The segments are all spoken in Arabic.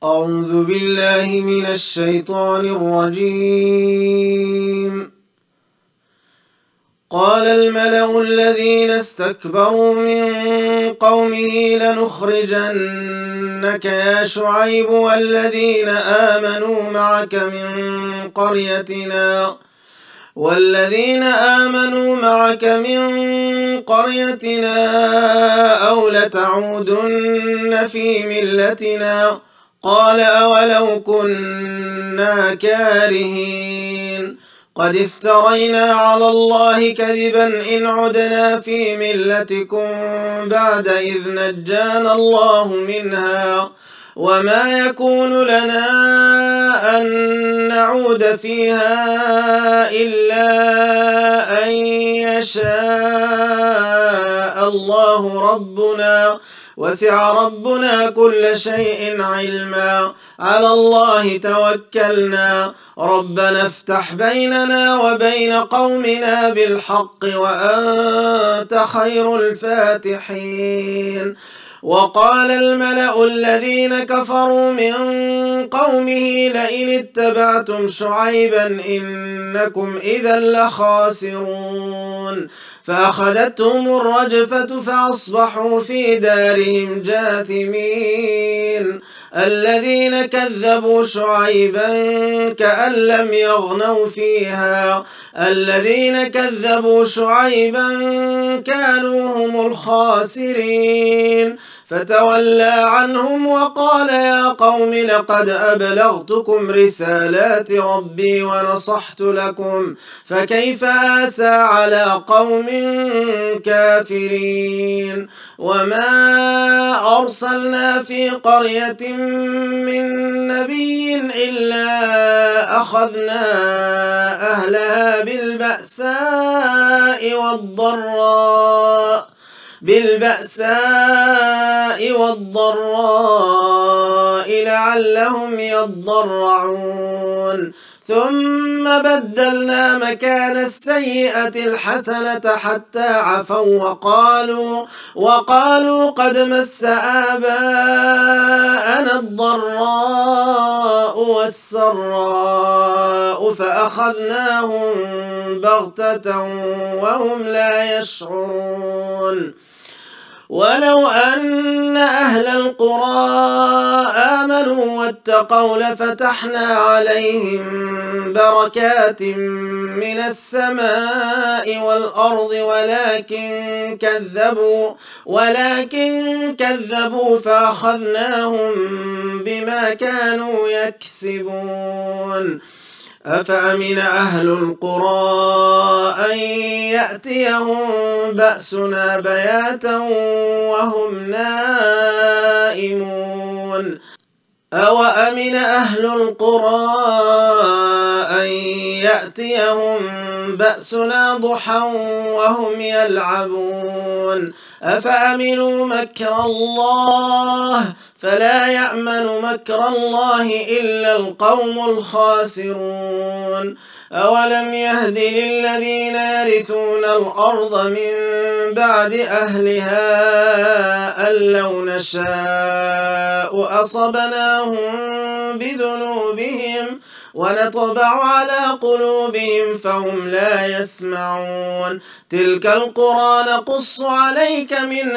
أعوذ بالله من الشيطان الرجيم. قال الملأ الذين استكبروا من قومه لنخرجنك يا شعيب والذين آمنوا معك من قريتنا أو لتعودن في ملتنا. قال أولو كنا كارهين قد افترينا على الله كذبا إن عدنا في ملتكم بعد إذ نجانا الله منها وما يكون لنا أن نعود فيها إلا أن يشاء الله ربنا وسع ربنا كل شيء علما على الله توكلنا ربنا افتح بيننا وبين قومنا بالحق وأنت خير الفاتحين. وقال الملأ الذين كفروا من قومه لئن اتبعتم شعيبا إنكم إذا لخاسرون فأخذتهم الرجفة فأصبحوا في دارهم جاثمين. الذين كذبوا شعيبا كأن لم يغنوا فيها الذين كذبوا شعيبا كانوا هم الخاسرين فتولى عنهم وقال يا قوم لقد أبلغتكم رسالات ربي ونصحت لكم فكيف آسى على قوم كافرين. وما أرسلنا في قرية من نبي إلا أخذنا أهلها بالبأساء والضراء لعلهم يضرعون ثم بدلنا مكان السيئة الحسنة حتى عفوا وقالوا قد مس آباءنا الضراء والسراء فأخذناهم بغتة وهم لا يشعرون. ولو أن أهل القرى آمنوا واتقوا لفتحنا عليهم بركات من السماء والأرض ولكن كذبوا فأخذناهم بما كانوا يكسبون. أفأمن أهل القرى أن يأتيهم بأسنا بياتا وهم نائمون أوأمن أهل القرى أن يأتيهم بأسنا ضحى وهم يلعبون أفأمنوا مكر الله فلا يأمن مكر الله إلا القوم الخاسرون. أولم يهد للذين يرثون الأرض من بعد أهلها أن لو نشاء أصبناهم بذنوبهم ونطبع على قلوبهم فهم لا يسمعون. تلك القرى نقص عليك من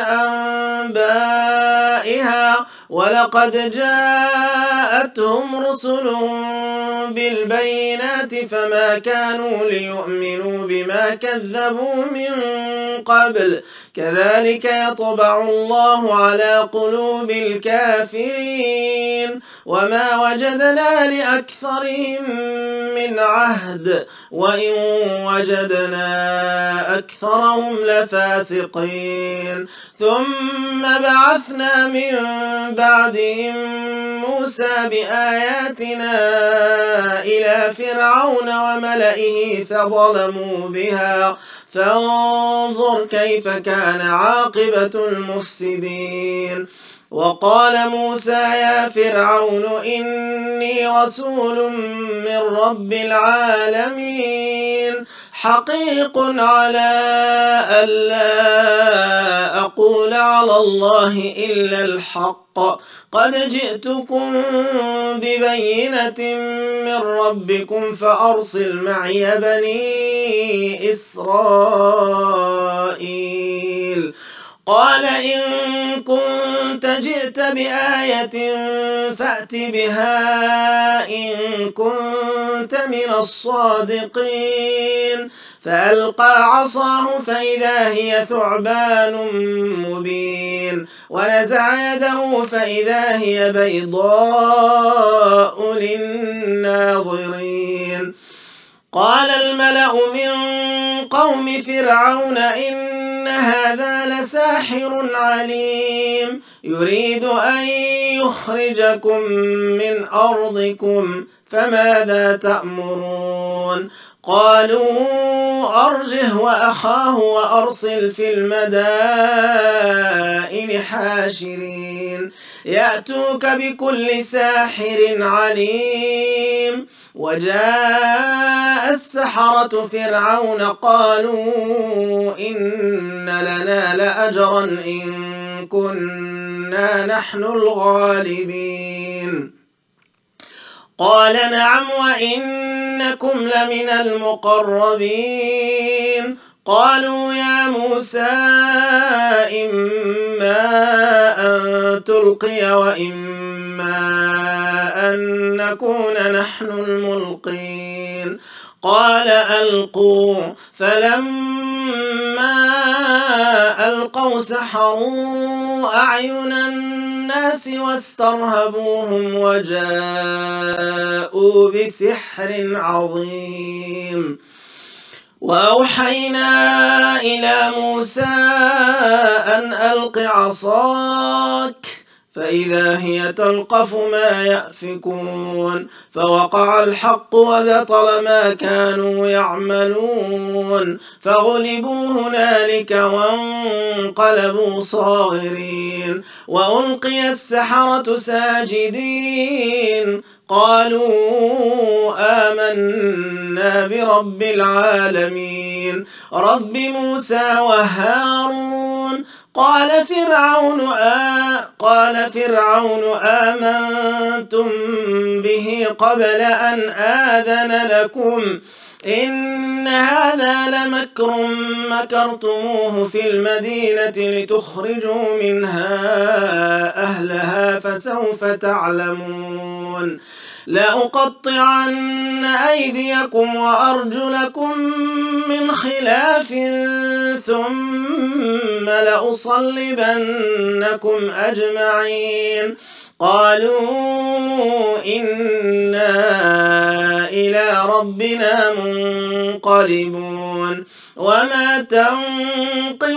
أنبائها ولقد جاءتهم رسلهم بالبينات فما كانوا ليؤمنوا بما كذبوا من قبل كذلك يطبع الله على قلوب الكافرين. وما وجدنا لأكثرهم من عهد وإن وجدنا أكثرهم لفاسقين. ثم بعثنا من بعدهم موسى بآياتنا إلى فرعون وملئه فظلموا بها فانظر كيف كان عاقبة المفسدين. وقال موسى يا فرعون إني رسول من رب العالمين حقيق على ألا أقول على الله إلا الحق قد جئتكم ببينة من ربكم فأرسل معي بني إسرائيل قال إن كنت جئت بآية فأت بها إن كنت من الصادقين فألقى عصاه فإذا هي ثعبان مبين ونزع يده فإذا هي بيضاء للناظرين قال الملأ من قوم فرعون إن هذا لساحر عليم يريد أن يخرجكم من أرضكم فماذا تأمرون قالوا أرجه وأخاه وأرسل في المدائن حاشرين يأتوك بكل ساحر عليم وجاء السحرة فرعون قالوا إن لنا لأجرا إن كنا نحن الغالبين قال نعم وإنكم لمن المقربين قالوا يا موسى إما أن تلقي وإما أن نكون نحن الملقين قال ألقوا فلما ألقوا سحروا أعين الناس واسترهبوهم وجاءوا بسحر عظيم وأوحينا إلى موسى أن ألق عصاك فإذا هي تلقف ما يأفكون فوقع الحق وبطل ما كانوا يعملون فغلبوا هنالك وانقلبوا صاغرين وألقي السحرة ساجدين قالوا آمنا برب العالمين رب موسى وهارون قال فرعون آمنتم به قبل أن آذن لكم إن هذا لمكر مكرتموه في المدينة لتخرجوا منها أهلها فسوف تعلمون لأقطعن أيديكم وأرجلكم من خلاف ثم لأصلبنكم أجمعين قالوا إنا إلى ربنا منقلبون وما تنقم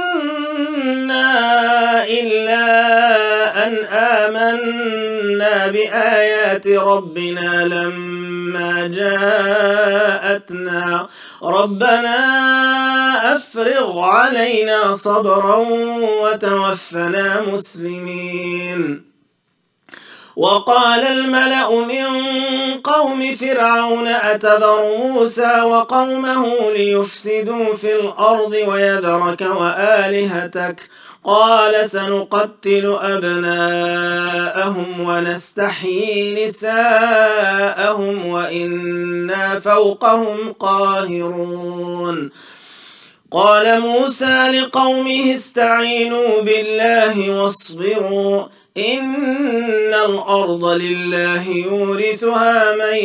منا إلا أن آمنا بآيات ربنا لما جاءتنا ربنا أفرغ علينا صبرا وتوفنا مسلمين وقال الملأ من قوم فرعون أتذر موسى وقومه ليفسدوا في الأرض ويذرك وآلهتك قال سنقتل أبناءهم ونستحيي نساءهم وإنا فوقهم قاهرون قال موسى لقومه استعينوا بالله واصبروا إن الأرض لله يورثها من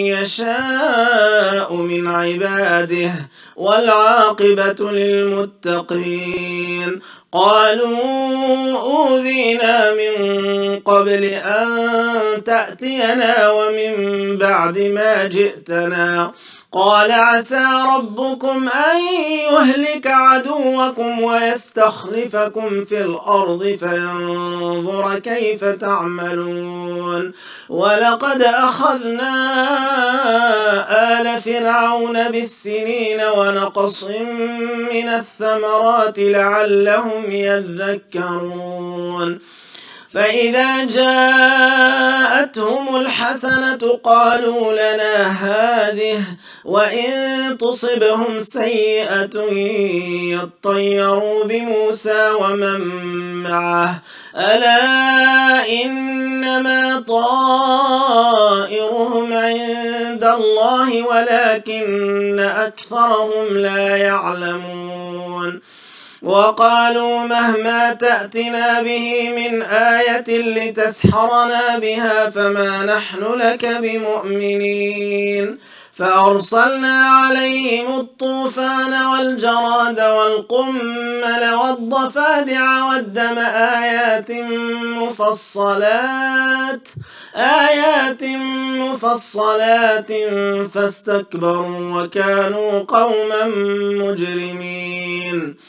يشاء من عباده والعاقبة للمتقين قالوا أوذينا من قبل أن تأتينا ومن بعد ما جئتنا قال عسى ربكم أن يهلك عدوكم ويستخلفكم في الأرض فينظر كيف تعملون ولقد أخذنا آل فرعون بالسنين ونقص من الثمرات لعلهم يذكرون فإذا جاءتهم الحسنة قالوا لنا هذه وإن تصبهم سيئة يطيروا بموسى ومن معه ألا إنما طائرهم عند الله ولكن أكثرهم لا يعلمون وقالوا مهما تأتنا به من آية لتسحرنا بها فما نحن لك بمؤمنين فأرسلنا عليهم الطوفان والجراد والقمل والضفادع والدم آيات مفصلات فاستكبروا وكانوا قوما مجرمين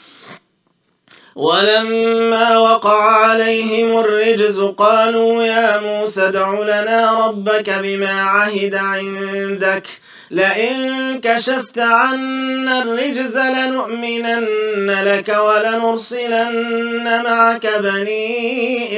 ولما وقع عليهم الرجز قالوا يا موسى ادع لنا ربك بما عهد عندك لئن كشفت عنا الرجز لنؤمنن لك ولنرسلن معك بني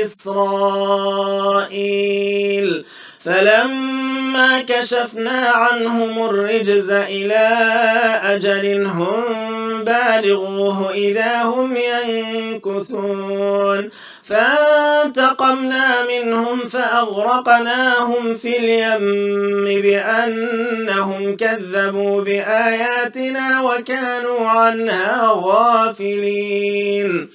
إسرائيل فلما كشفنا عنهم الرجز إلى أجل هم بالغوه إذا هم ينكثون فانتقمنا منهم فأغرقناهم في اليم بأنهم كذبوا بآياتنا وكانوا عنها غافلين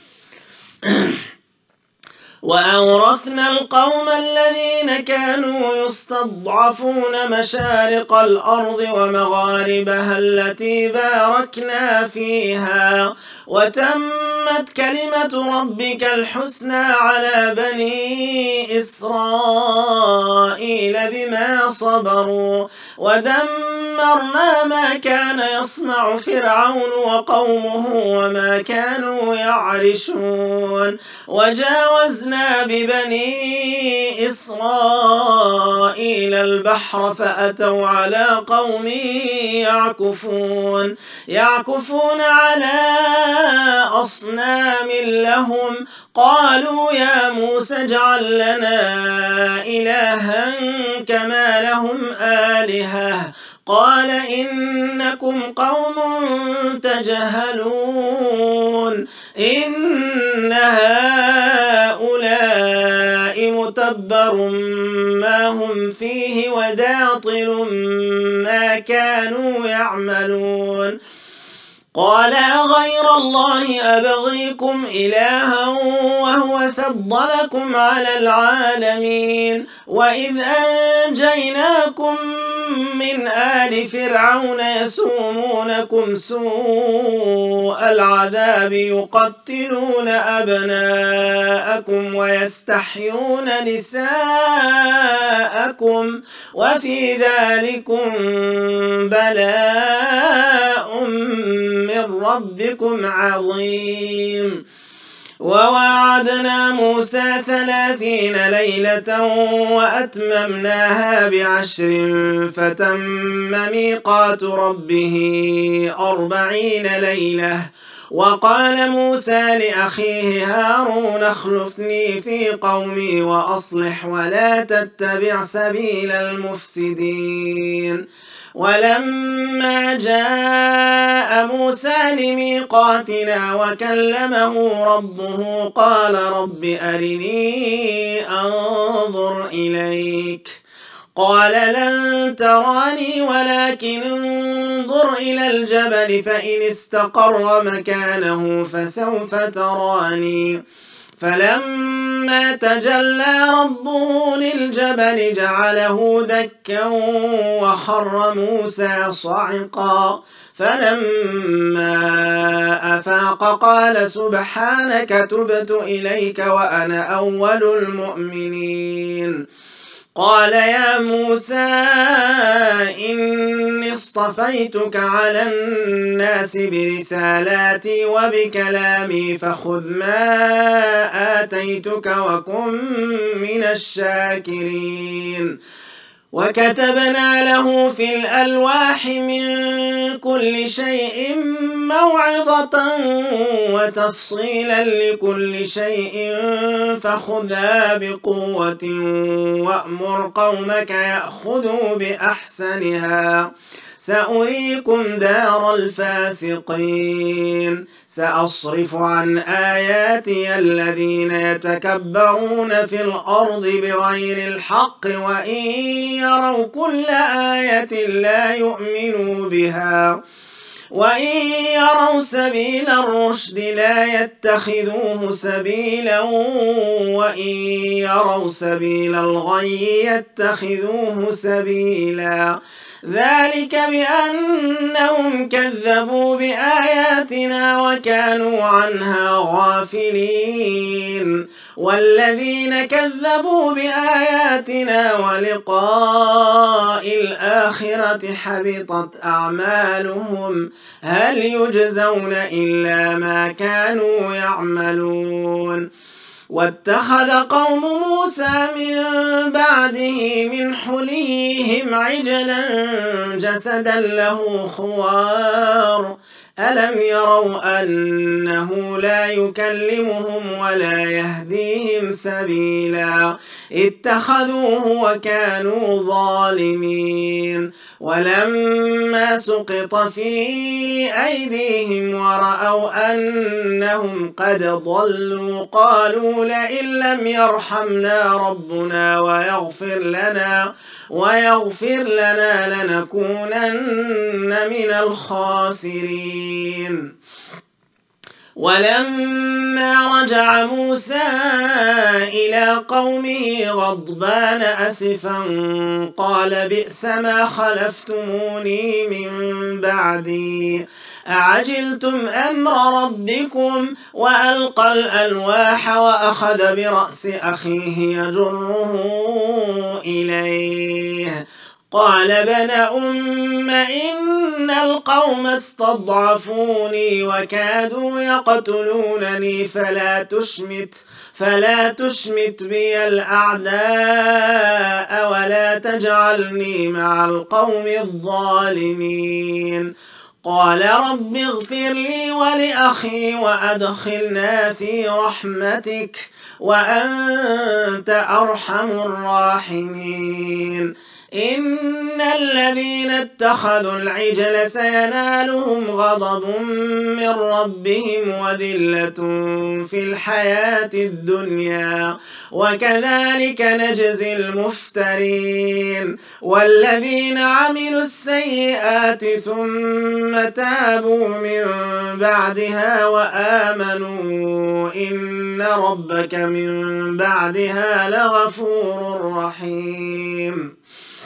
وأورثنا القوم الذين كانوا يستضعفون مشارق الأرض ومغاربها التي باركنا فيها وتمت كلمة ربك الحسنى على بني إسرائيل بما صبروا ودمرنا ما كان يصنع فرعون وقومه وما كانوا يعرشون وجاوزنا ببني إسرائيل البحر فأتوا على قوم يعكفون على أصنام لهم قالوا يا موسى اجعل لنا إلها كما لهم آلهة قال إنكم قوم تجهلون إن هؤلاء متبر ما هم فيه وباطل ما كانوا يعملون قال غير الله أبغيكم إلها وهو فضلكم على العالمين وإذ أنجيناكم من آل فرعون يسومونكم سوء العذاب يقتلون أبناءكم ويستحيون نساءكم وفي ذلكم بلاء من ربكم عظيم وواعدنا موسى 30 ليلة وأتممناها ب10 فتم ميقات ربه 40 ليلة وقال موسى لأخيه هارون اخلفني في قومي وأصلح ولا تتبع سبيل المفسدين ولما جاء موسى لميقاتنا وكلمه ربه قال رب أرني أنظر إليك قال لن تراني ولكن انظر إلى الجبل فإن استقر مكانه فسوف تراني فلما تجلى ربه للجبل جعله دكا وخر موسى صعقا فلما أفاق قال سبحانك تبت إليك وأنا أول المؤمنين قال يا موسى إني اصطفيتك على الناس برسالاتي وبكلامي فخذ ما آتيتك وكن من الشاكرين وكتبنا له في الألواح من كل شيء موعظة وتفصيلا لكل شيء فخذها بقوة وأمر قومك يأخذوا بأحسنها سأريكم دار الفاسقين سأصرف عن آياتي الذين يتكبرون في الأرض بغير الحق وإن يروا كل آية لا يؤمنوا بها وإن يروا سبيل الرشد لا يتخذوه سبيلا وإن يروا سبيل الغي يتخذوه سبيلا ذلك بأنهم كذبوا بآياتنا وكانوا عنها غافلين والذين كذبوا بآياتنا ولقاء الآخرة حبطت أعمالهم هل يجزون إلا ما كانوا يعملون واتخذ قوم موسى من بعده من حليهم عجلا جسدا له خوار ألم يروا أنه لا يكلمهم ولا يهديهم سبيلا اتخذوه وكانوا ظالمين ولما سقط في أيديهم ورأوا أنهم قد ضلوا قالوا لئن لم يرحمنا ربنا ويغفر لنا لنكونن من الخاسرين ولما رجع موسى إلى قومه غضبان أسفا قال بئس ما خلفتموني من بعدي أعجلتم أمر ربكم وألقى الألواح وأخذ برأس أخيه يجره إليه قال ابن أم إن القوم استضعفوني وكادوا يقتلونني فلا تشمت بي الأعداء ولا تجعلني مع القوم الظالمين قال رب اغفر لي ولأخي وأدخلنا في رحمتك وأنت أرحم الراحمين إن الذين اتخذوا العجل سينالهم غضب من ربهم وذلة في الحياة الدنيا وكذلك نجزي المفترين والذين عملوا السيئات ثم تابوا من بعدها وآمنوا إن ربك من بعدها لغفور رحيم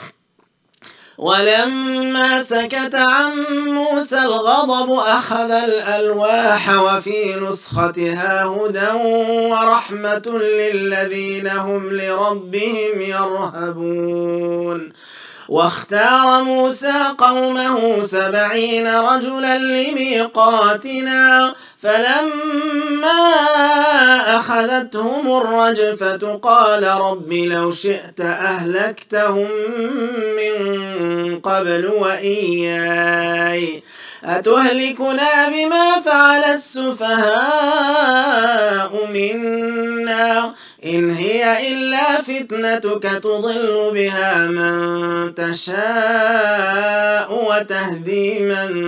ولما سكت عن موسى الغضب أخذ الألواح وفي نسختها هدى ورحمة للذين هم لربهم يرهبون واختار موسى قومه 70 رجلا لميقاتنا فلما أخذتهم الرجفة قال رب لو شئت أهلكتهم من قبل وإياي أتهلكنا بما فعل السفهاء منا إن هي إلا فتنتك تضل بها من تشاء وتهدي من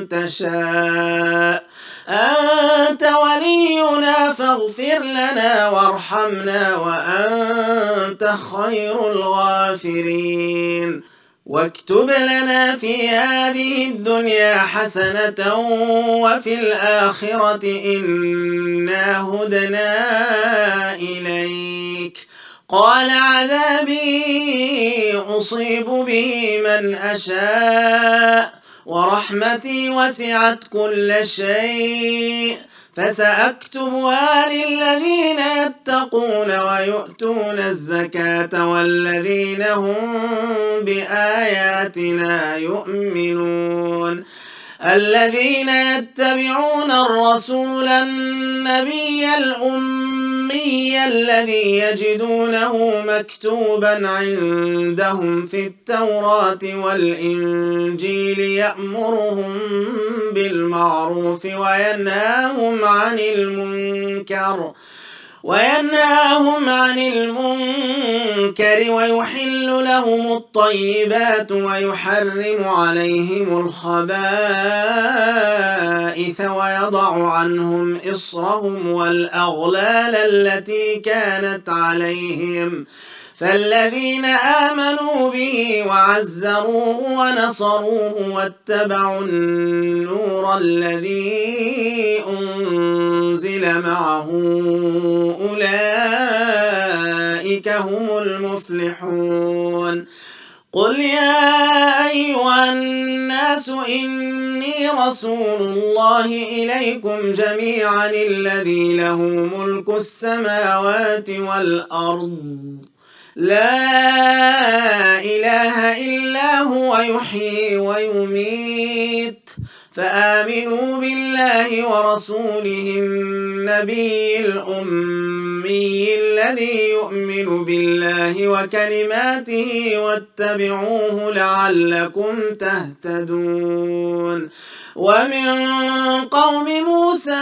تشاء أنت ولينا فاغفر لنا وارحمنا وأنت خير الغافرين واكتب لنا في هذه الدنيا حسنة وفي الآخرة إنا هدنا إليك قال عذابي أصيب به من أشاء ورحمتي وسعت كل شيء فسأكتبها للذين يتقون ويؤتون الزكاة والذين هم بآياتنا يؤمنون الذين يتبعون الرسول النبي الأمي الأمي الذي يجدونه مكتوبا عندهم في التوراة والإنجيل يأمرهم بالمعروف وينهاهم عن المنكر ويحل لهم الطيبات ويحرم عليهم الخبائث ويضع عنهم إصرهم والأغلال التي كانت عليهم فالذين آمنوا به وعزروه ونصروه واتبعوا النور الذي أنزل معه أولئك هم المفلحون قل يا أيها الناس إني رسول الله إليكم جميعا الذي له ملك السماوات والأرض لا إله إلا هو يحيي ويميت فآمنوا بالله ورسوله النبي الأمي الذي يؤمن بالله وكلماته واتبعوه لعلكم تهتدون ومن قوم موسى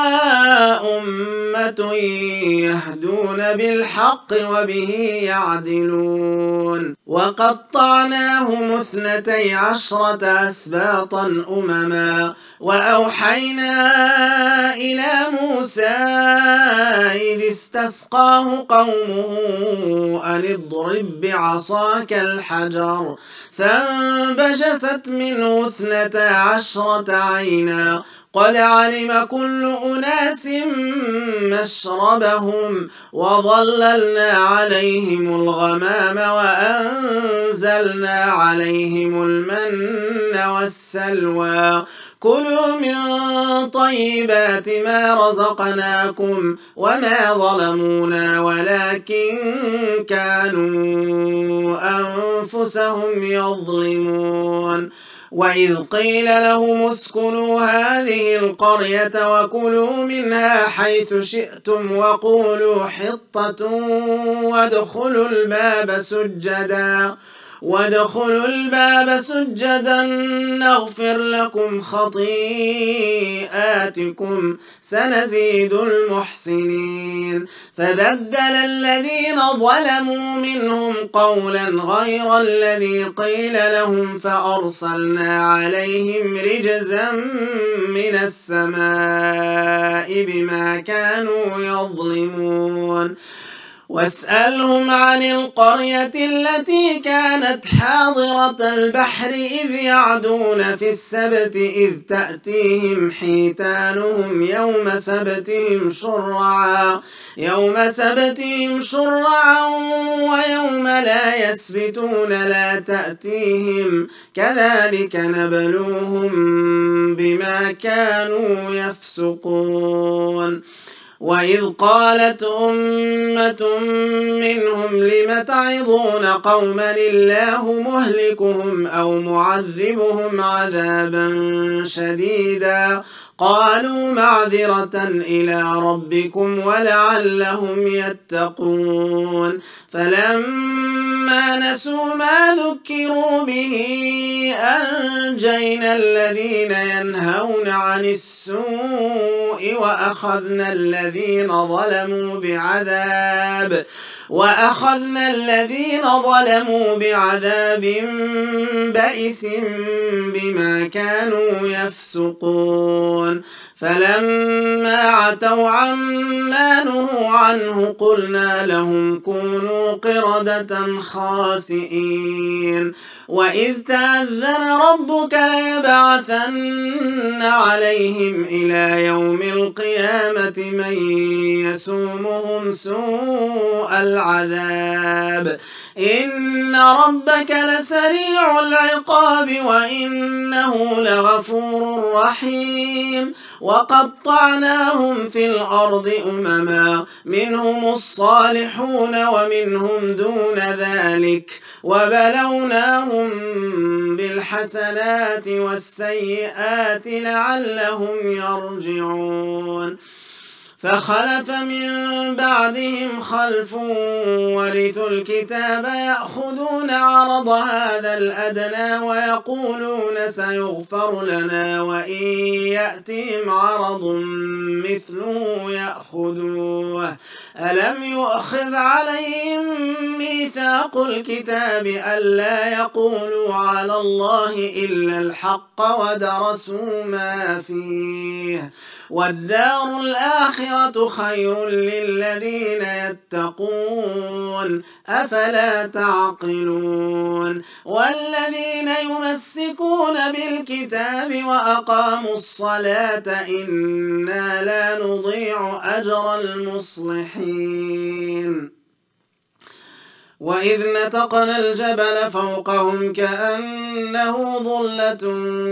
أمة يهدون بالحق وبه يعدلون وقطعناهم 12 أسباطا أمما وأوحينا إلى موسى إذ استسقاه قومه أن اضرب بعصاك الحجر فانبجست منه 12 عينا قد علم كل أناس مشربهم وظللنا عليهم الغمام وأنزلنا عليهم المن والسلوى كلوا من طيبات ما رزقناكم وما ظلمونا ولكن كانوا أنفسهم يظلمون وإذ قيل لهم اسكنوا هذه القرية وكلوا منها حيث شئتم وقولوا حطة وادخلوا الباب سجدا نغفر لكم خطيئاتكم سنزيد المحسنين فبدل الذين ظلموا منهم قولا غير الذي قيل لهم فأرسلنا عليهم رجزا من السماء بما كانوا يظلمون واسألهم عن القرية التي كانت حاضرة البحر إذ يعدون في السبت إذ تأتيهم حيتانهم يوم سبتهم شرعا ويوم لا يسبتون لا تأتيهم كذلك نبلوهم بما كانوا يفسقون وإذ قالت أمة منهم لم تعظون قوما الله مهلكهم أو معذبهم عذابا شديدا قالوا معذرة إلى ربكم ولعلهم يتقون فلما نسوا ما ذكروا به أنجينا الذين ينهون عن السوء وأخذنا الذين ظلموا بعذاب بئس بما كانوا يفسقون فلما عتوا عما نهوا عنه قلنا لهم كونوا قردة خاسئين وإذ تأذن ربك ليبعثن عليهم إلى يوم القيامة من يسومهم سوء العذاب إن ربك لسريع العقاب وإنه لغفور رحيم وقطعناهم في الأرض أمما منهم الصالحون ومنهم دون ذلك وبلوناهم بالحسنات والسيئات لعلهم يرجعون فخلف من بعدهم خلف ورثوا الكتاب يأخذون عرض هذا الأدنى ويقولون سيغفر لنا وإن يأتهم عرض مثله يأخذوه ألم يؤخذ عليهم ميثاق الكتاب ألا يقولوا على الله إلا الحق ودرسوا ما فيه والدار الآخرة خير للذين يتقون أفلا تعقلون والذين يمسكون بالكتاب وأقاموا الصلاة إنا لا نضيع أجر المصلحين وإذ نتقنا الجبل فوقهم كأنه ظلة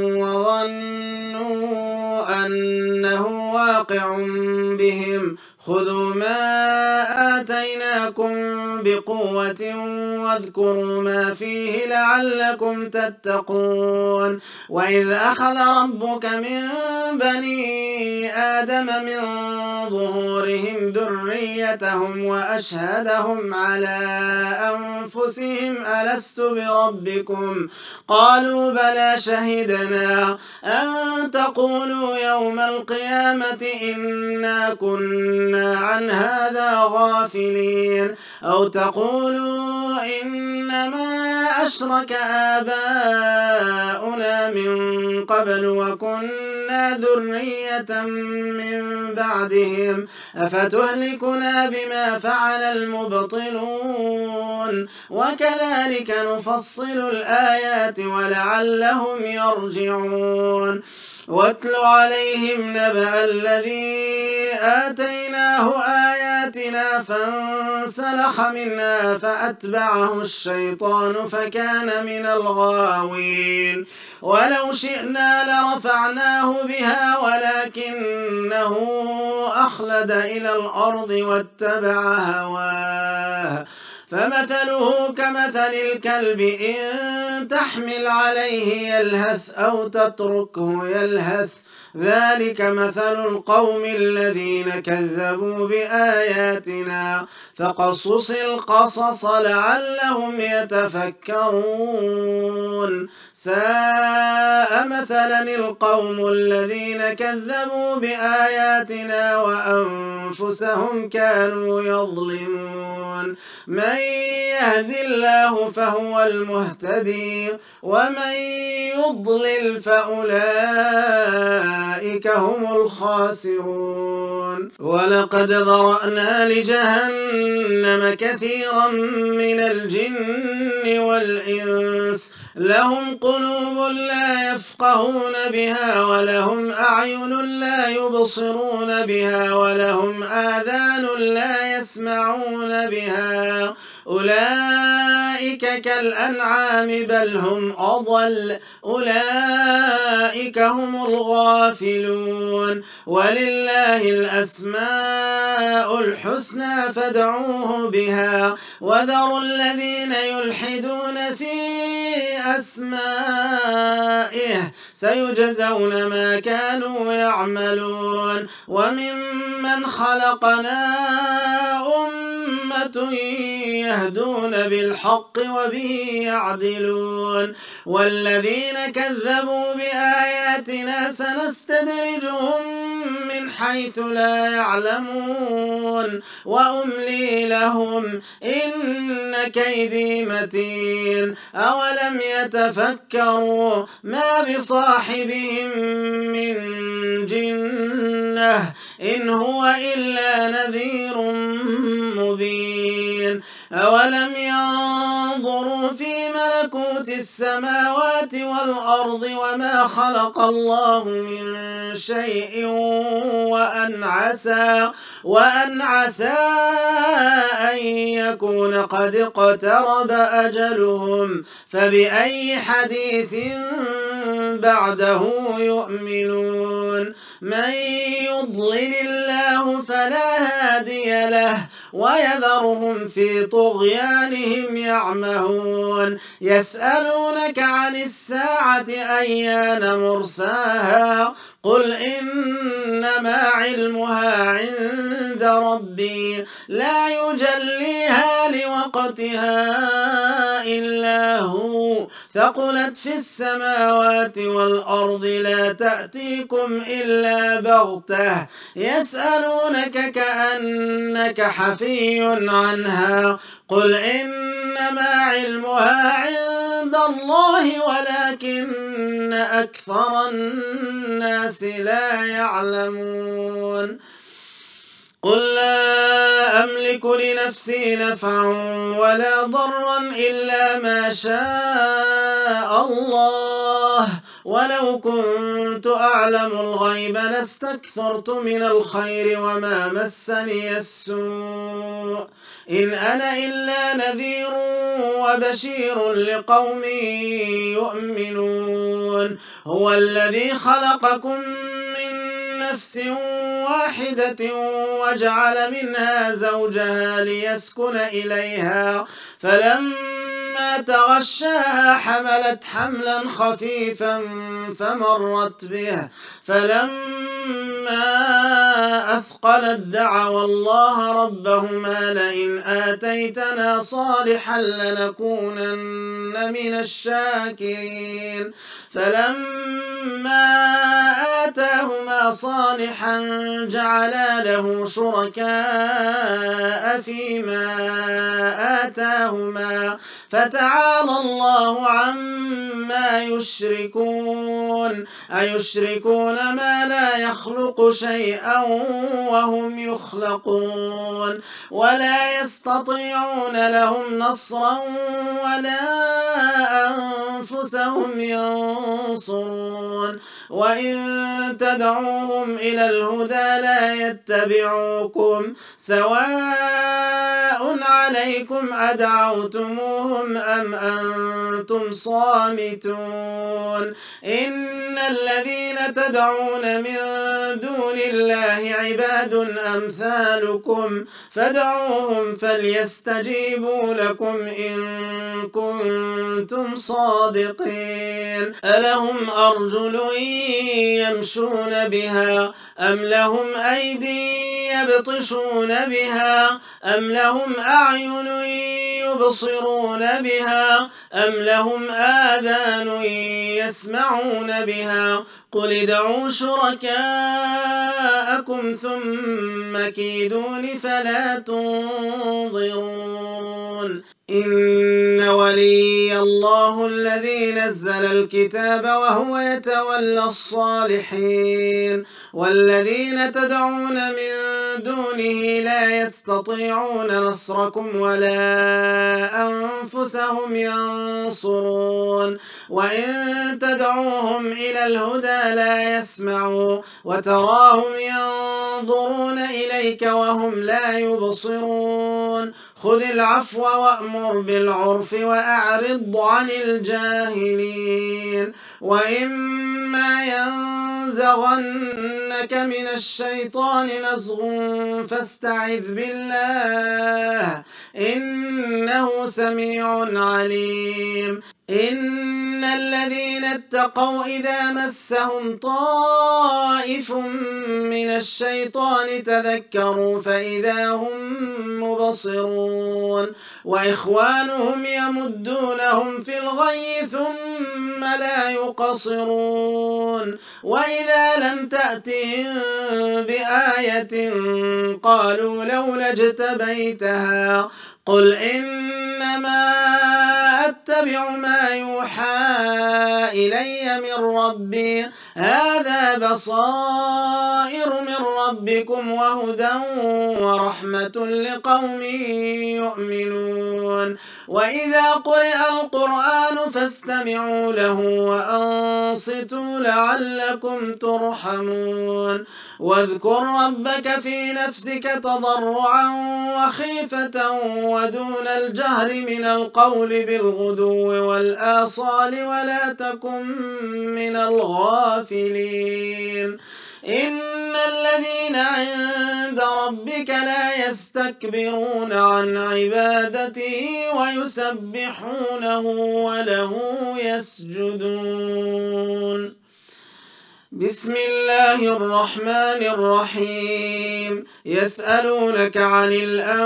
وظنوا أنه واقع بهم خذوا ما آتيناكم بقوة واذكروا ما فيه لعلكم تتقون وإذ أخذ ربك من بني آدم من ظهورهم ذريتهم وأشهدهم على أنفسهم ألست بربكم قالوا بلى شهدنا أن تقولوا يوم القيامة إنا كنا عن هذا غافلين أو تقولوا إنما أشرك آباؤنا من قبل وكنا ذرية من بعدهم أفتهلكنا بما فعل المبطلون وكذلك نفصل الآيات ولعلهم يرجعون واتل عليهم نبأ الذي آتيناه آياتنا فانسلخ منها فأتبعه الشيطان فكان من الغاوين ولو شئنا لرفعناه بها ولكنه أخلد إلى الأرض واتبع هواه فمثله كمثل الكلب إن تحمل عليه يلهث أو تتركه يلهث ذلك مثل القوم الذين كذبوا بآياتنا فقصص القصص لعلهم يتفكرون ساء مثلا القوم الذين كذبوا بآياتنا وأنفسهم كانوا يظلمون من يهد الله فهو المهتدي ومن يضلل فأولئك هم الخاسرون ولقد ذرأنا لجهنم كثيرا من الجن والإنس لهم قلوب لا يفقهون بها ولهم أعين لا يبصرون بها ولهم آذان لا يسمعون بها أولئك كالأنعام بل هم أضل أولئك هم الغافلون ولله الأسماء الحسنى فادعوه بها وذروا الذين يلحدون في أسمائه سيجزون ما كانوا يعملون وممن خلقنا أمة يهدون بالحق وبه يعدلون والذين كذبوا بآياتنا سنستدرجهم من حيث لا يعلمون وأملي لهم إن كيدي متين أولم يتفكروا ما بصاحبهم من جنة إن هو إلا نذير مبين أولم ينظروا في ملكوت السماوات والأرض وما خلق الله من شيء وأن عسى أن يكون قد اقترب أجلهم فبأي حديث بعده يؤمنون من يضلل الله فلا هادي له ويذرهم في طغيانهم يعمهون يسألونك عن الساعة أيان مرساها قل إنما علمها عند ربي لا يجليها لوقتها إلا هو ثقلت في السماوات والأرض لا تأتيكم إلا بغتة يسألونك كأنك حفي عنها قل إنما علمها عند الله ولكن أكثر الناس لا يعلمون قل لا أملك لنفسي نفعا ولا ضرا إلا ما شاء الله ولو كنت أعلم الغيب لاستكثرت من الخير وما مسني السوء إن أنا إلا نذير وبشير لقوم يؤمنون هو الذي خلقكم من نفس واحدة وجعل منها زوجها ليسكن إليها فلما تغشاها حملت حملا خفيفا فمرت به فلما أثقلت دعوا الله ربهما لئن آتيتنا صالحا لنكونن من الشاكرين فلما آتاهما صالحا جعلا له شركاء فيما آتاهما فتعالى الله عما يشركون أيشركون ما لا يخلق شيئا وهم يخلقون ولا يستطيعون لهم نصرا ولا أنفسهم ينصرون وإن تدعوهم إلى الهدى لا يتبعوكم سواء عليكم أدعوتموهم أم أنتم صامتون إن الذين تدعون من دون الله عباد أمثالكم فادعوهم فليستجيبوا لكم إن كنتم صادقين ألهم أرجل يمشون بها أم لهم أيدي يبطشون بها أم لهم أعين يبصرون بها أم لهم آذان يسمعون بها قل ادعوا شركاءكم ثم كيدون فلا تنظرون إن ولي الله الذي نزل الكتاب وهو يتولى الصالحين والذين تدعون من دونه لا يستطيعون نصركم ولا أنفسهم ينصرون وإن تدعوهم إلى الهدى لا يسمعوا وتراهم ينظرون إليك وهم لا يبصرون خذ العفو وأمر بالعرف وأعرض عن الجاهلين وإما ينزغنك من الشيطان نزغ فاستعذ بالله إنه سميع عليم إن الذين اتقوا إذا مسهم طائف من الشيطان تذكروا فإذا هم مبصرون وإخوانهم يمدونهم في الغي ثم لا يقصرون وإذا لم تأتهم بآية قالوا لولا اجتبيتها قل إنما أتبع ما يوحى إلي من ربي هذا بصائر من ربكم وهدى ورحمة لقوم يؤمنون وإذا قرئ القرآن فاستمعوا له وأنصتوا لعلكم ترحمون واذكر ربك في نفسك تضرعا وخيفة ودون الجهر من القول بالغدو والآصال ولا تكن من الغافلين إن الذين عند ربك لا يستكبرون عن عبادته ويسبحونه وله يسجدون بسم الله الرحمن الرحيم يسألونك عن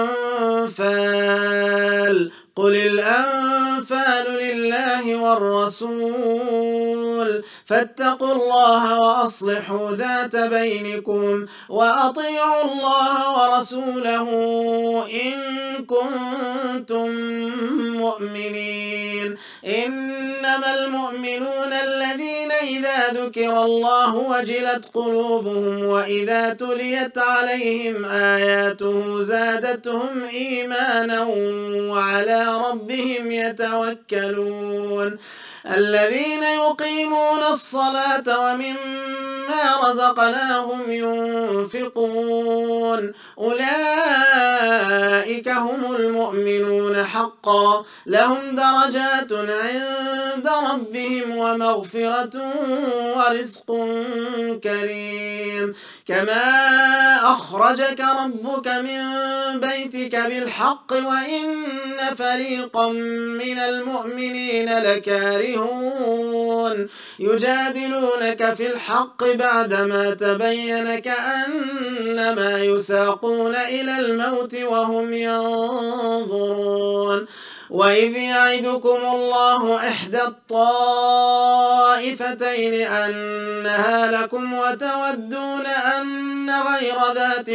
الأنفال قل الأنفال لله والرسول فاتقوا الله وأصلحوا ذات بينكم وأطيعوا الله ورسوله إن كنتم مؤمنين إنما المؤمنون الذين إذا ذكر الله وجلت قلوبهم وإذا تليت عليهم آياته زادتهم إيمانا وعلى ربهم يتوكلون الذين يقيمون الصلاة ومما رزقناهم ينفقون أولئك هم المؤمنون حقا لهم درجات عند ربهم ومغفرة ورزق كريم كما أخرجك ربك من بيتك بالحق وإن فريقا من المؤمنين لكارهون يجادلونك في الحق بعدما تبين كأنما يساقون إلى الموت وهم ينظرون وإذ يعدكم الله إحدى الطائفتين أنها لكم وتودون أن غير ذات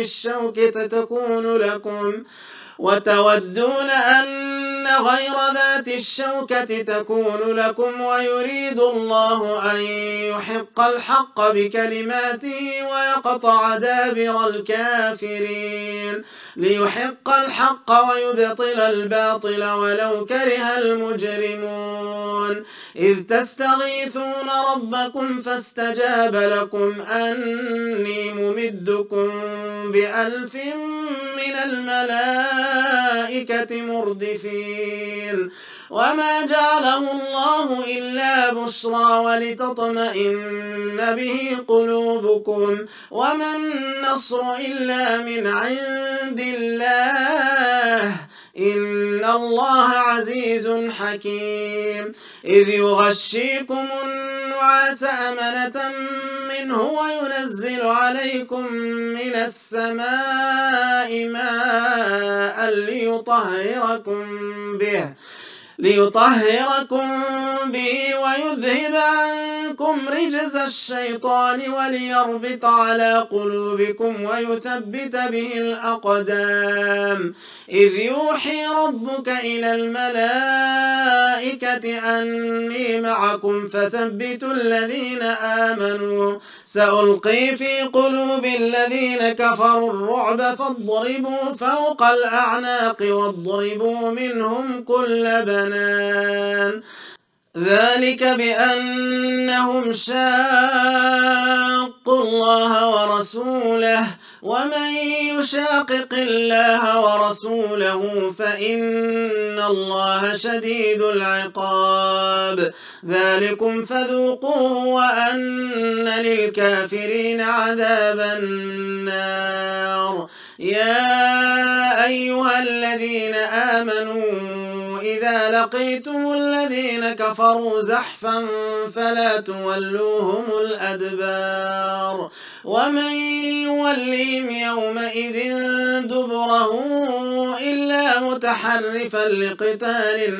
الشوكة تكون لكم ويريد الله أن يحق الحق بكلماته ويقطع دابر الكافرين ليحق الحق ويبطل الباطل ولو كره المجرمون إذ تستغيثون ربكم فاستجاب لكم أني ممدكم ب1000 من الملائكة مردفين وما جعله الله إلا بشرى ولتطمئن به قلوبكم وما النصر إلا من عند الله إن الله عزيز حكيم إذ يغشيكم النعاس أمنة منه وينزل عليكم من السماء ماء ليطهركم به ويذهب عنكم رجز الشيطان وليربط على قلوبكم ويثبت به الأقدام إذ يوحي ربك إلى الملائكة أني معكم فثبتوا الذين آمنوا سألقي في قلوب الذين كفروا الرعب فاضربوا فوق الأعناق واضربوا منهم كل بنان ذلك بأنهم شاقوا الله ورسوله ومن يشاقق الله ورسوله فإن الله شديد العقاب ذلكم فذوقوه وأن للكافرين عذاب النار يا أيها الذين آمنوا إذا لقيتم الذين كفروا زحفا فلا تولوهم الأدبار ومن يوليهم يومئذ دبره إلا متحرفا لقتال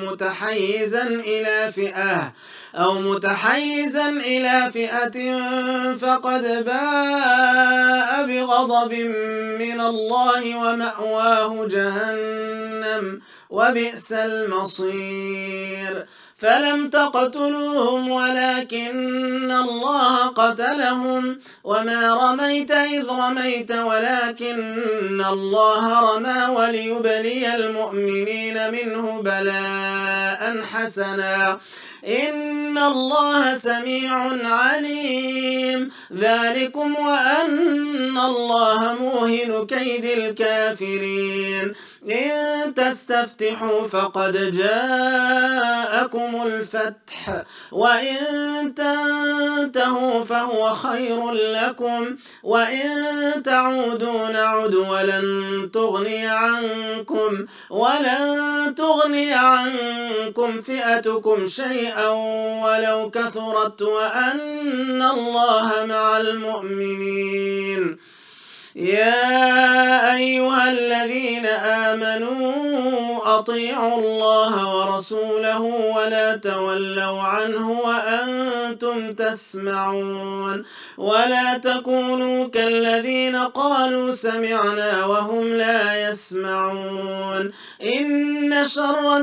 أو متحيزا إلى فئة فقد باء بغضب من الله ومأواه جهنم وبئس المصير فلم تقتلوهم ولكن الله قتلهم وما رميت إذ رميت ولكن الله رمى وليبلي المؤمنين منه بلاء حسنا إن الله سميع عليم ذلكم وأن الله موهن كيد الكافرين إن تستفتحوا فقد جاءكم الفتح الفتح وإن تنتهوا فهو خير لكم وإن تعودوا نعد ولن تغني عنكم فئتكم شيئا ولو كثرت وأن الله مع المؤمنين. يا أيها الذين آمنوا أطيعوا الله ورسوله ولا تولوا عنه وأنتم تسمعون ولا تكونوا كالذين قالوا سمعنا وهم لا يسمعون. إن شر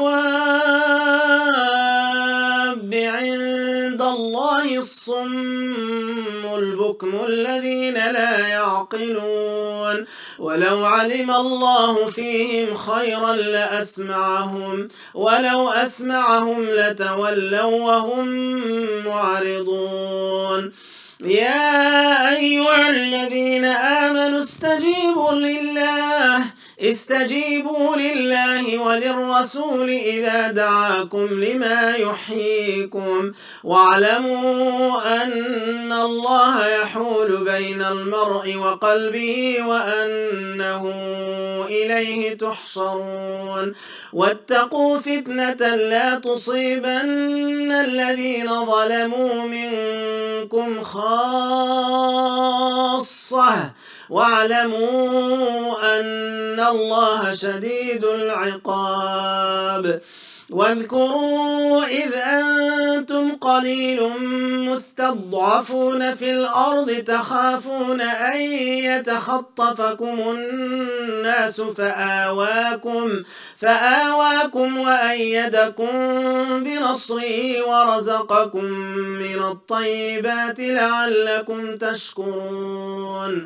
الدواب عند الله الصم البكم الذين لا يعقلون ولو علم الله فيهم خيرا لأسمعهم ولو أسمعهم لتولوا وهم معرضون. يا أيها الذين آمنوا استجيبوا لله وللرسول إذا دعاكم لما يحييكم واعلموا أن الله يحول بين المرء وقلبه وأنه إليه تحشرون. واتقوا فتنة لا تصيبن الذين ظلموا منكم خاصة واعلموا أن الله شديد العقاب. واذكروا إذ أنتم قليل مستضعفون في الأرض تخافون أن يتخطفكم الناس فآواكم وأيدكم بنصره ورزقكم من الطيبات لعلكم تشكرون.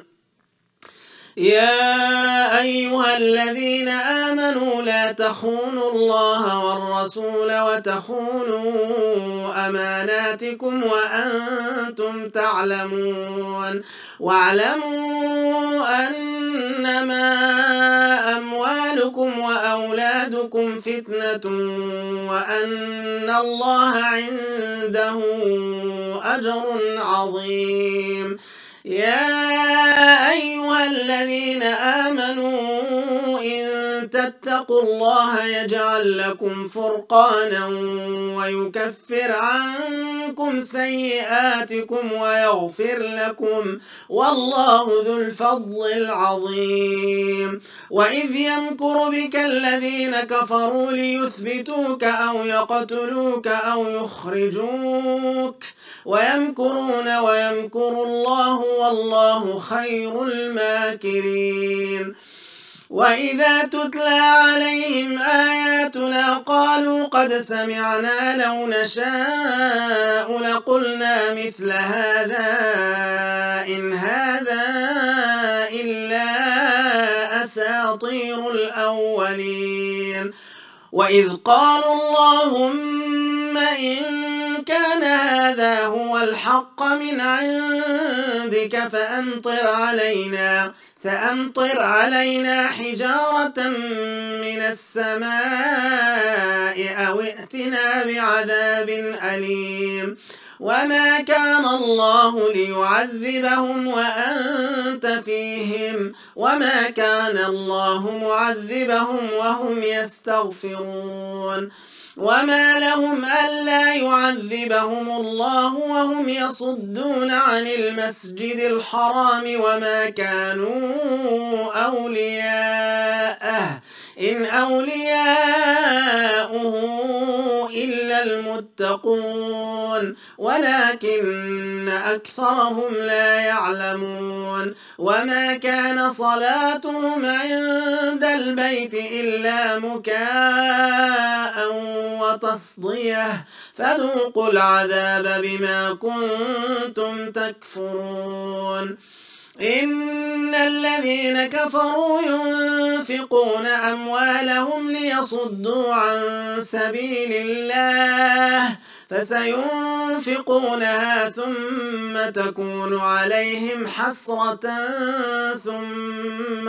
يا أيها الذين آمنوا لا تخونوا الله والرسول وتخونوا أماناتكم وأنتم تعلمون. واعلموا أنما أموالكم وأولادكم فتنة وأن الله عنده أجر عظيم. يا أيها الذين آمنوا إن تتقوا الله يجعل لكم فرقانا ويكفر عنكم سيئاتكم ويغفر لكم والله ذو الفضل العظيم. وإذ يمكر بك الذين كفروا ليثبتوك أو يقتلوك أو يخرجوك ويمكرون ويمكر الله والله خير الماكرين. وإذا تتلى عليهم آياتنا قالوا قد سمعنا لو نشاء لقلنا مثل هذا إن هذا إلا أساطير الأولين. وإذ قالوا اللهم إن كان هذا هو الحق من عندك فأمطر علينا حجارة من السماء أو ائتنا بعذاب أليم. وما كان الله ليعذبهم وأنت فيهم وما كان الله معذبهم وهم يستغفرون. وما لهم ألا يعذبهم الله وهم يصدون عن المسجد الحرام وما كانوا أولياءه إن أولياؤه إلا المتقون ولكن أكثرهم لا يعلمون. وما كان صلاتهم عند البيت إلا مكاء وتصديه فذوقوا العذاب بما كنتم تكفرون. إن الذين كفروا ينفقون أموالهم ليصدوا عن سبيل الله فسينفقونها ثم تكون عليهم حسرة ثم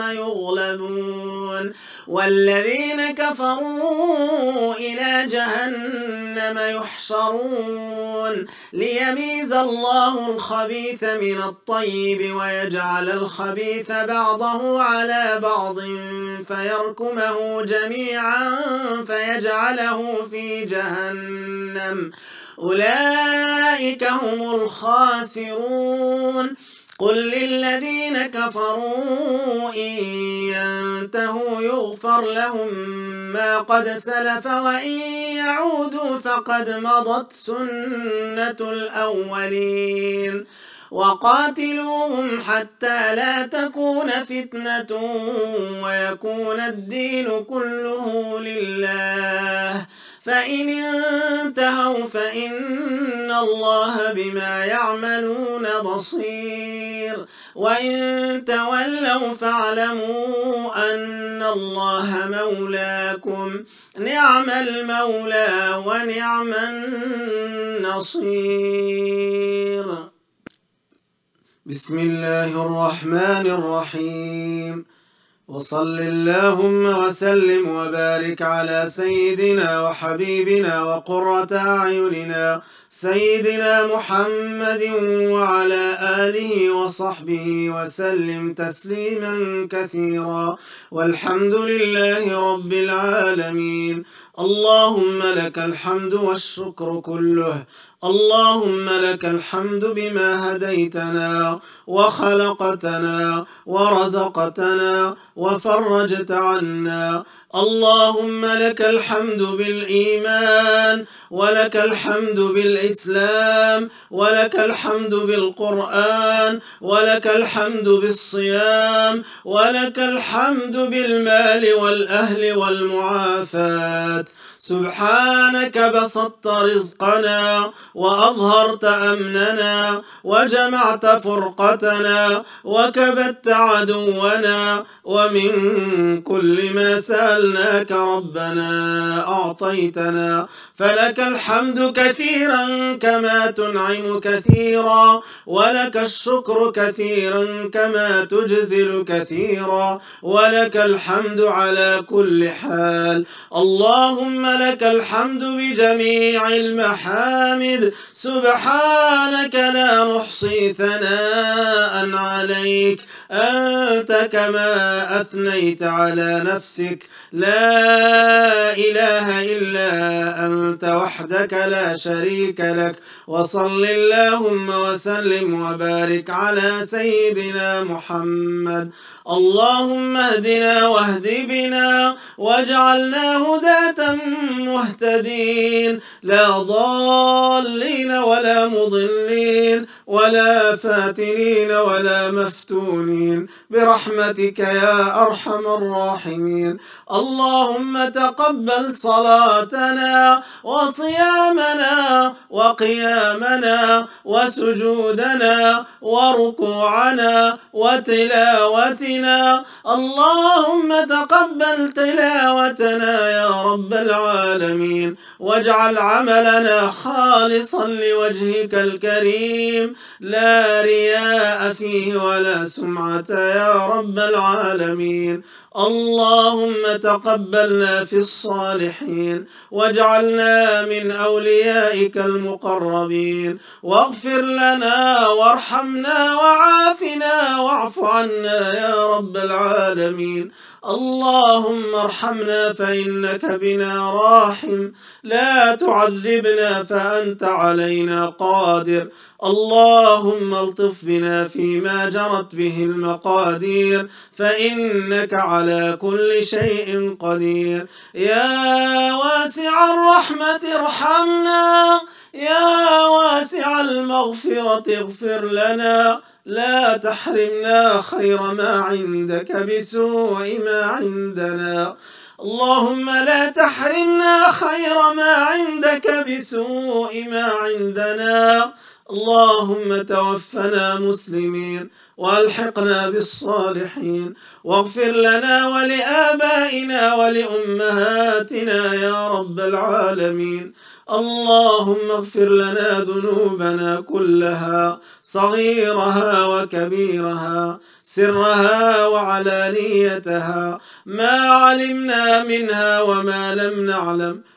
يغلبون والذين كفروا إلى جهنم جهنم يحشرون ليميز الله الخبيث من الطيب ويجعل الخبيث بعضه على بعض فيركمه جميعا فيجعله في جهنم أولئك هم الخاسرون قل للذين كفروا إن ينتهوا يغفر لهم ما قد سلف وإن يعودوا فقد مضت سنة الأولين وقاتلوهم حتى لا تكون فتنة ويكون الدين كله لله فإن انتهوا فإن الله بما يعملون بصير وإن تولوا فاعلموا أن الله مولاكم نعم المولى ونعم النصير. بسم الله الرحمن الرحيم وصل اللهم وسلم وبارك على سيدنا وحبيبنا وقرة أعيننا سيدنا محمد وعلى آله وصحبه وسلم تسليما كثيرا والحمد لله رب العالمين. اللهم لك الحمد والشكر كله اللهم لك الحمد بما هديتنا وخلقتنا ورزقتنا وفرجت عنا. اللهم لك الحمد بالإيمان ولك الحمد بالإسلام ولك الحمد بالقرآن ولك الحمد بالصيام ولك الحمد بالمال والأهل والمعافاة. سبحانك بسطت رزقنا وأظهرت أمننا وجمعت فرقتنا وكبت عدونا ومن كل ما سألناك ربنا أعطيتنا فلك الحمد كثيرا كما تنعم كثيرا ولك الشكر كثيرا كما تجزل كثيرا ولك الحمد على كل حال. اللهم لك الحمد بجميع المحامد سبحانك لا نحصي ثناء عليك أنت كما أثنيت على نفسك لا إله إلا أنت وحدك لا شريك لك. وصل اللهم وسلم وبارك على سيدنا محمد. اللهم اهدنا واهد بنا واجعلنا هداة مهتدين لا ضالين ولا مضلين ولا فاتنين ولا مفتونين برحمتك يا أرحم الراحمين. اللهم تقبل صلاتنا وصيامنا وقيامنا وسجودنا وركوعنا وتلاوتنا. اللهم تقبل تلاوتنا يا رب العالمين واجعل عملنا خالصا لوجهك الكريم لا رياء فيه ولا سمعة يا رب العالمين. اللهم تقبلنا في الصالحين واجعلنا من أوليائك المقربين واغفر لنا وارحمنا وعافنا واعف عنا يا رب العالمين. اللهم ارحمنا فإنك بنا راحم لا تعذبنا فأنت علينا قادر. اللهم الطف بنا فيما جرت به المقادير فإنك على كل شيء قدير. يا واسع الرحمة ارحمنا يا واسع المغفرة اغفر لنا لا تحرمنا خير ما عندك بسوء ما عندنا. اللهم لا تحرمنا خير ما عندك بسوء ما عندنا. اللهم توفنا مسلمين والحقنا بالصالحين واغفر لنا ولآبائنا ولأمهاتنا يا رب العالمين. اللهم اغفر لنا ذنوبنا كلها صغيرها وكبيرها سرها وعلانيتها ما علمنا منها وما لم نعلم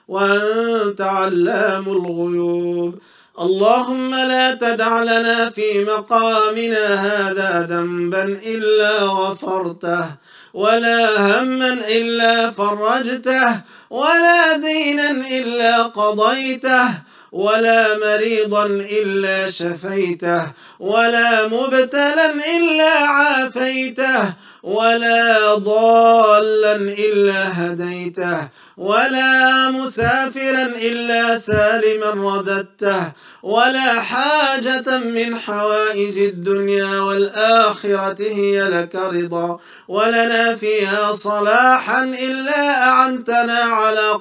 وأنت علام الغيوب. اللهم لا تدع لنا في مقامنا هذا ذنبا إلا غفرته، ولا هما إلا فرجته، ولا دينا إلا قضيته، ولا مريضا إلا شفيته، ولا مبتلا إلا عافيته، ولا ضالا إلا هديته، ولا مسافرا إلا سالما رددته، ولا حاجة من حوائج الدنيا والآخرة هي لك رضا ولنا فيها صلاحا إلا أعنتنا على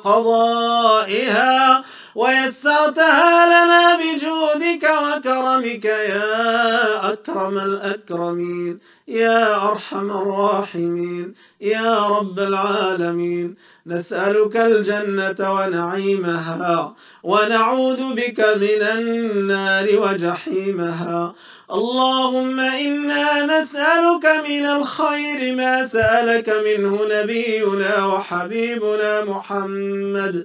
قضائها ويسرتها لنا بجودك وكرمك يا أكرم الأكرمين يا أرحم الراحمين يا رب العالمين. نسألك الجنة ونعيمها ونعوذ بك من النار وجحيمها. اللهم إنا نسألك من الخير ما سألك منه نبينا وحبيبنا محمد،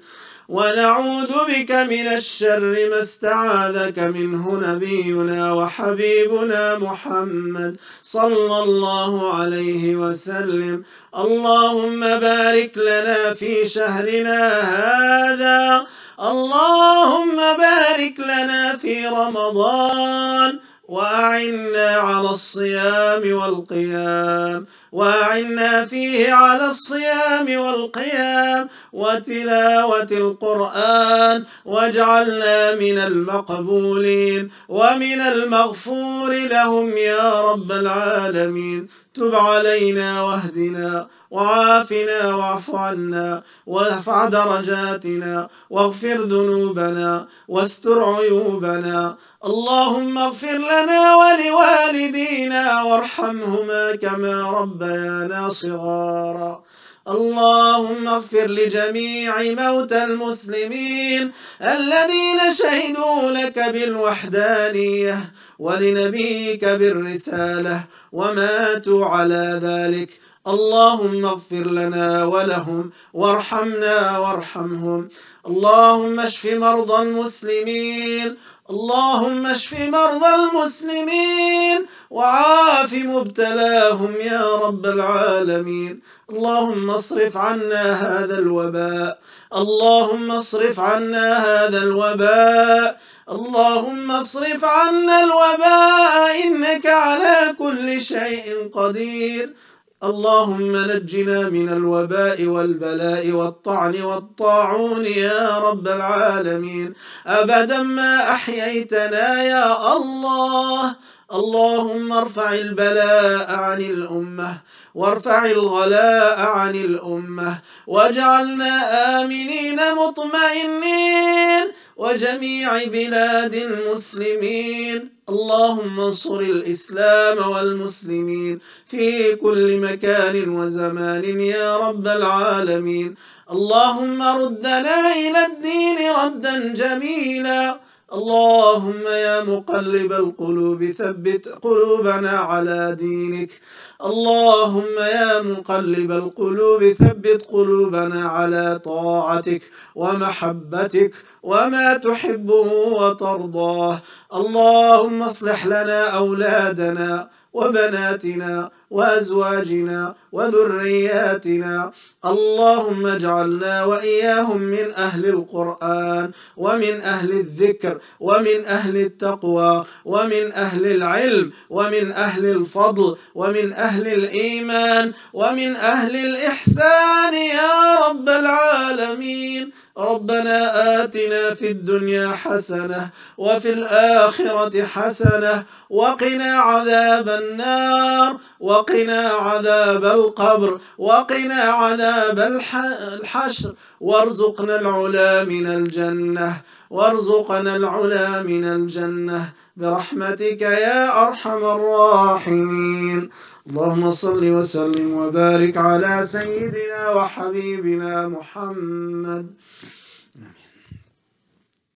ونعوذ بك من الشر ما استعاذك منه نبينا وحبيبنا محمد صلى الله عليه وسلم. اللهم بارك لنا في شهرنا هذا، اللهم بارك لنا في رمضان، وأعنا على الصيام والقيام، وأعنا فيه على الصيام والقيام وتلاوة القرآن، واجعلنا من المقبولين ومن المغفور لهم يا رب العالمين. تب علينا واهدنا وعافنا واعف عنا وارفع درجاتنا واغفر ذنوبنا واستر عيوبنا. اللهم اغفر لنا ولوالدينا وارحمهما كما ربيانا صغارا. اللهم اغفر لجميع موتى المسلمين الذين شهدوا لك بالوحدانية ولنبيك بالرسالة وماتوا على ذلك. اللهم اغفر لنا ولهم وارحمنا وارحمهم. اللهم اشف مرضى المسلمين، اللهم اشف مرضى المسلمين وعاف مبتلاهم يا رب العالمين. اللهم اصرف عنا هذا الوباء، اللهم اصرف عنا هذا الوباء، اللهم اصرف عنا الوباء إنك على كل شيء قدير. اللهم نجنا من الوباء والبلاء والطعن والطاعون يا رب العالمين أبدا ما أحييتنا يا الله. اللهم ارفع البلاء عن الأمة وارفع الغلاء عن الأمة واجعلنا آمنين مطمئنين وجميع بلاد المسلمين. اللهم انصر الإسلام والمسلمين في كل مكان وزمان يا رب العالمين. اللهم ردنا إلى الدين ردا جميلا. اللهم يا مقلب القلوب ثبت قلوبنا على دينك. اللهم يا مقلب القلوب ثبت قلوبنا على طاعتك ومحبتك وما تحبه وترضاه. اللهم اصلح لنا أولادنا وبناتنا وأزواجنا وذرياتنا. اللهم اجعلنا وإياهم من أهل القرآن ومن أهل الذكر ومن أهل التقوى ومن أهل العلم ومن أهل الفضل ومن أهل الإيمان ومن أهل الإحسان يا رب العالمين. ربنا آتنا في الدنيا حسنة وفي الآخرة حسنة وقنا عذاب النار وقنا عذاب القبر وقنا عذاب الحشر وارزقنا العلا من الجنة وارزقنا العلا من الجنة برحمتك يا أرحم الراحمين. اللهم صل وسلم وبارك على سيدنا وحبيبنا محمد